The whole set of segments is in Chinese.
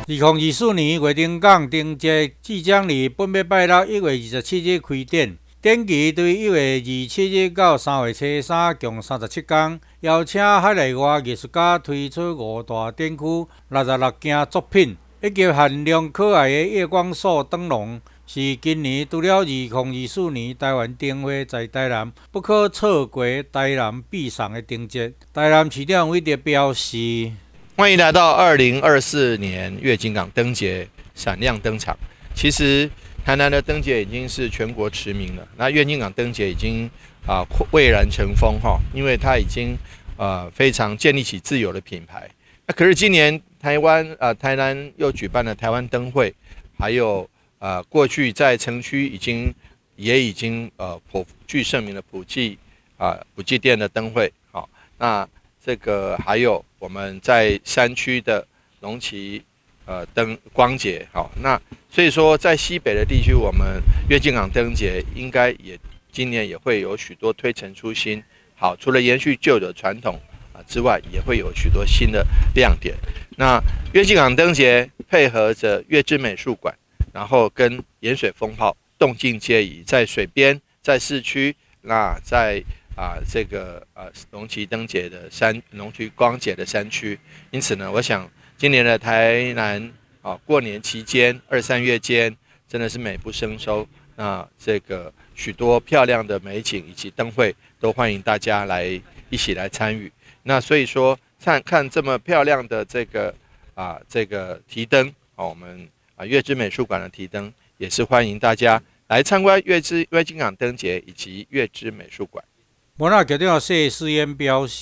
2024年月顶港灯节即将于本月拜六1月27日开展，展期对1月27日到3月初3共37天，邀请海内外艺术家推出5大展区、66件作品，以及限量可爱的夜光素灯笼。 是今年除了2024年台湾灯会在台南不可错过台南必上的灯节。台南市长韦德表示：“ 欢迎来到2024年月津港灯节闪亮登场。其实台南的灯节已经是全国驰名了，那月津港灯节已经蔚然成风哈，因为它已经非常建立起自有的品牌。那可是今年台南又举办了台湾灯会，还有。 过去在城区也已经颇具盛名的普济店的灯会，好，那这个还有我们在山区的龙旗光节，好，那所以说在西北的地区，我们月津港灯节应该今年也会有许多推陈出新，好，除了延续旧的传统之外，也会有许多新的亮点。那月津港灯节配合着月之美术馆。 然后跟盐水风炮动静皆宜，在水边，在市区，那在这个龙旗光节的山区，因此呢，我想今年的台南过年期间2、3月间真的是美不胜收。那这个许多漂亮的美景以及灯会都欢迎大家一起来参与。那所以说看这么漂亮的这个提灯我们。 月之美术馆的提灯也是欢迎大家来参观月津港灯节以及月之美术馆。 文化局长谢世燕表示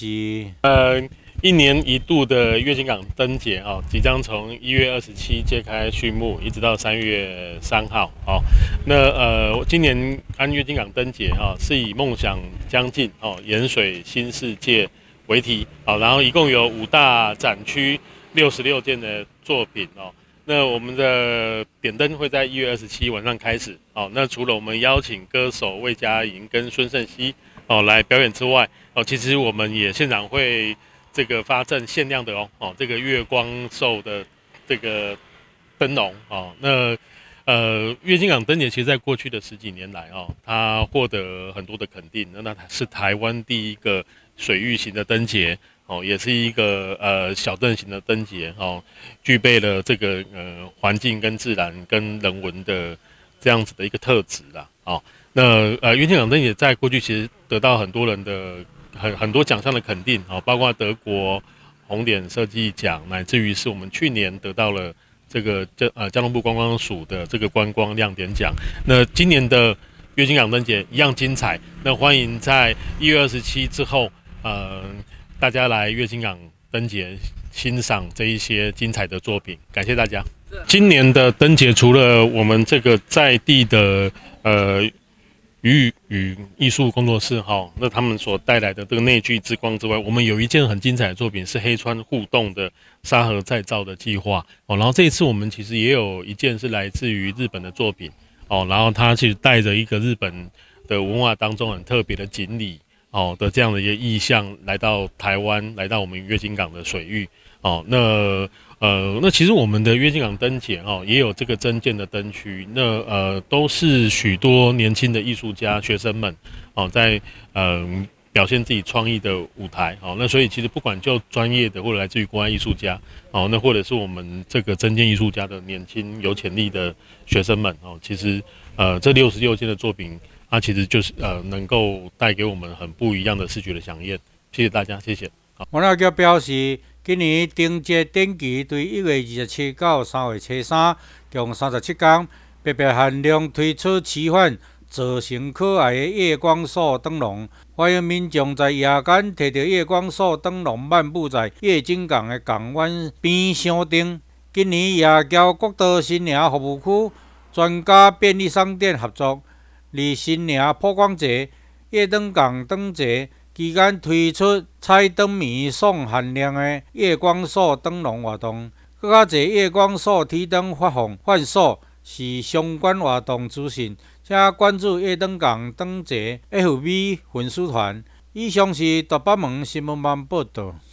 ，1年1度的月津港灯节即将从1月27揭开序幕，一直到3月3号那今年安月津港灯节是以梦想将近盐水新世界为题然后一共有5大展区，66件的作品那我们的点灯会在1月27晚上开始那除了我们邀请歌手魏佳莹跟孙盛熙来表演之外其实我们也现场会这个发赠限量的这个月光寿的这个灯笼那月津港灯节其实在过去的10几年来它获得很多的肯定，那它是台湾第一个水域型的灯节。 也是一个小镇型的灯节具备了这个环境跟自然跟人文的这样子的一个特质啦那月津港灯节在过去其实得到很多人的很多奖项的肯定包括德国红点设计奖，乃至于是我们去年得到了这个交通部观光署的这个观光亮点奖。那今年的月津港灯节一样精彩，那欢迎在1月27之后大家来月津港灯节欣赏这一些精彩的作品，感谢大家。今年的灯节除了我们这个在地的鱼与艺术工作室那他们所带来的这个内聚之光之外，我们有一件很精彩的作品是黑川互动的沙盒再造的计划然后这一次我们其实也有一件是来自于日本的作品然后它其实带着一个日本的文化当中很特别的锦鲤。 的这样的一个意象来到台湾，来到我们月津港的水域那其实我们的月津港灯节也有这个增建的灯区，那都是许多年轻的艺术家学生们在表现自己创意的舞台那所以其实不管就专业的或者来自于国外艺术家那或者是我们这个增建艺术家的年轻有潜力的学生们其实这66件的作品。 它其实就是能够带给我们很不一样的视觉的飨宴，谢谢大家，谢谢。 文化局表示，今年灯节展期对1月27到3月初3共37天，特别限量推出奇幻造型可爱的夜光素灯笼，欢迎民众在夜间摕着夜光素灯笼漫步在月津港的港湾边商店。今年夜桥国道新营服务区专家便利商店合作。 伫新营曝光节、月灯港灯节期间推出彩灯谜送限量的夜光素灯笼活动，更加侪夜光素提灯发放贩售是相关活动资讯，请关注月灯港灯节 FB 粉丝团。以上是大北门新闻网报道。